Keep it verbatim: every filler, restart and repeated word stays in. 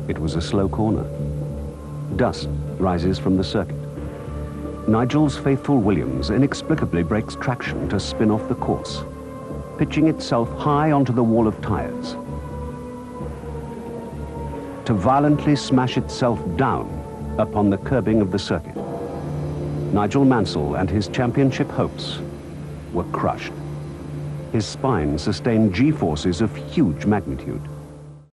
It was a slow corner. Dust rises from the circuit. Nigel's faithful Williams inexplicably breaks traction to spin off the course, pitching itself high onto the wall of tires, to violently smash itself down upon the curbing of the circuit. Nigel Mansell and his championship hopes were crushed. His spine sustained G-forces of huge magnitude.